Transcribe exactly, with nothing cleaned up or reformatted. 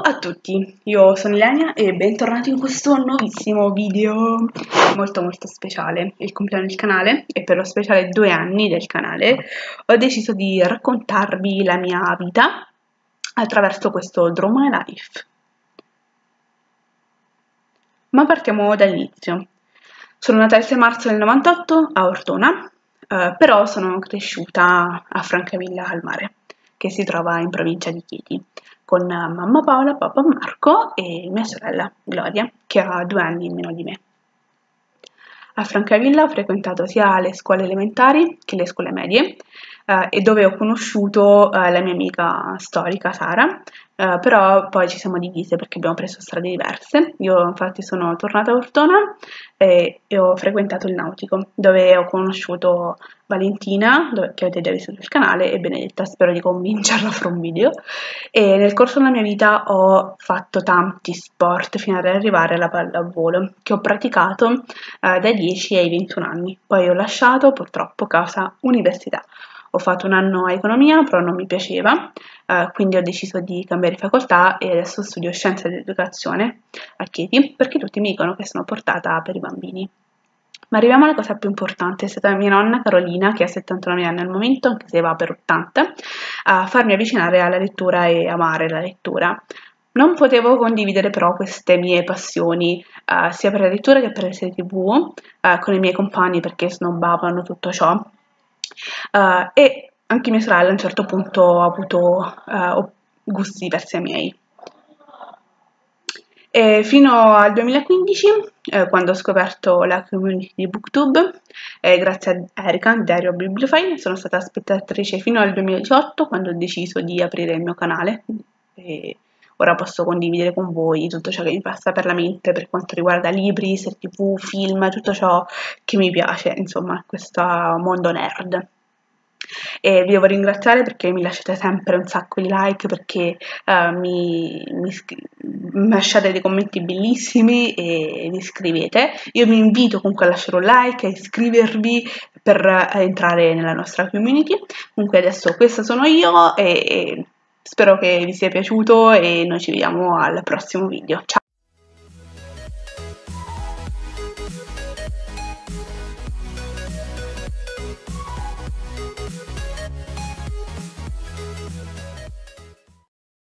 a tutti, io sono Ilenia e bentornati in questo nuovissimo video molto molto speciale, il compleanno del canale, e per lo speciale due anni del canale ho deciso di raccontarvi la mia vita attraverso questo Draw My Life. Ma partiamo dall'inizio. Sono nata il sei marzo del novantotto a Ortona, eh, però sono cresciuta a Francavilla al Mare, che si trova in provincia di Chieti, con mamma Paola, papà Marco e mia sorella Gloria, che ha due anni in meno di me. A Francavilla ho frequentato sia le scuole elementari che le scuole medie, eh, e dove ho conosciuto eh, la mia amica storica Sara, eh, però poi ci siamo divise perché abbiamo preso strade diverse. Io infatti sono tornata a Ortona e, e ho frequentato il Nautico, dove ho conosciuto Valentina, dove, che avete già visto sul canale, e Benedetta, spero di convincerla a fare un video. E nel corso della mia vita ho fatto tanti sport fino ad arrivare alla pallavolo, che ho praticato eh, dai dieci ai ventuno anni. Poi ho lasciato purtroppo causa università. Ho fatto un anno a economia, però non mi piaceva, eh, quindi ho deciso di cambiare facoltà e adesso studio scienze dell'educazione a Chieti, perché tutti mi dicono che sono portata per i bambini. Ma arriviamo alla cosa più importante: è stata mia nonna Carolina, che ha settantanove anni al momento, anche se va per ottanta, a farmi avvicinare alla lettura e amare la lettura. Non potevo condividere però queste mie passioni, eh, sia per la lettura che per le serie tv, eh, con i miei compagni perché snobbavano tutto ciò. Uh, e anche mia sorella a un certo punto ha avuto uh, gusti diversi ai miei. E fino al duemilaquindici, eh, quando ho scoperto la community di Booktube, eh, grazie a Erika, Dario Bibliofile, sono stata spettatrice fino al duemiladiciotto, quando ho deciso di aprire il mio canale. E ora posso condividere con voi tutto ciò che mi passa per la mente per quanto riguarda libri, serie tv, film, tutto ciò che mi piace, insomma, questo mondo nerd. E vi devo ringraziare perché mi lasciate sempre un sacco di like, perché uh, mi, mi, mi lasciate dei commenti bellissimi e vi iscrivete. Io vi invito comunque a lasciare un like, a iscrivervi per uh, entrare nella nostra community. Comunque adesso questa sono io e, e spero che vi sia piaciuto e noi ci vediamo al prossimo video. Ciao!